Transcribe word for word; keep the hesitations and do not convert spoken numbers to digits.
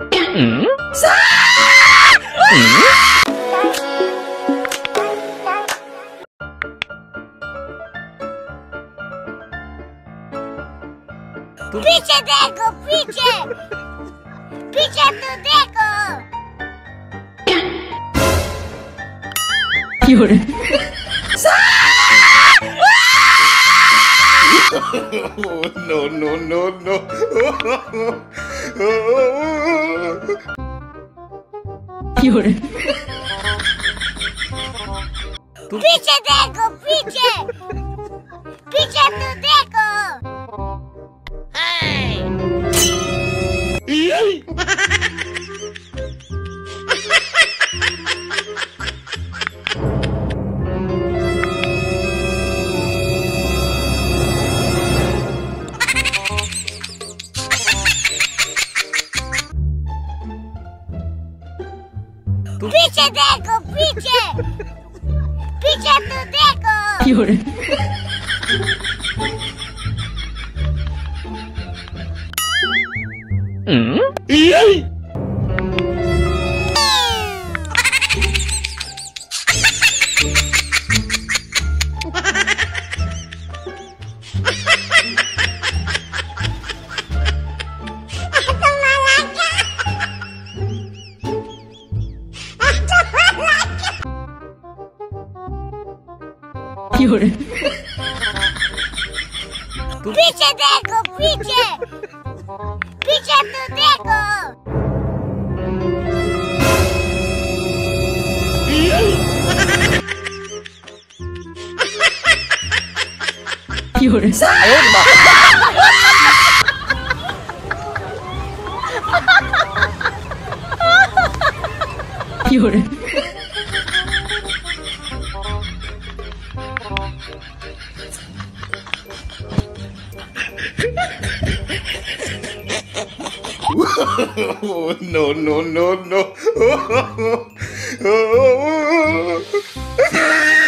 Hmm? पीछे देखो, पीछे पीछे तो देखो। No, no, no, no. पीछे देखो, पीछे पीछे तो देखो। पीछे देखो, पीछे पीछे तो देखो। Hmm? पीछे देखो, पीछे पीछे तो देखो। No, no, no, no.